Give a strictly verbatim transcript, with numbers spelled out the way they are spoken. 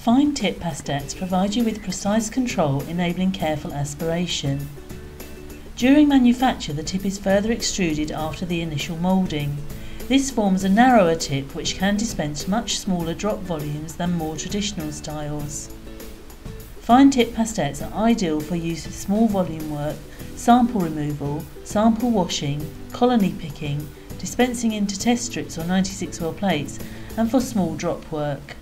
Fine tip pastettes provide you with precise control, enabling careful aspiration. During manufacture, the tip is further extruded after the initial moulding. This forms a narrower tip which can dispense much smaller drop volumes than more traditional styles. Fine tip pastettes are ideal for use with small volume work, sample removal, sample washing, colony picking, dispensing into test strips or ninety-six well plates, and for small drop work.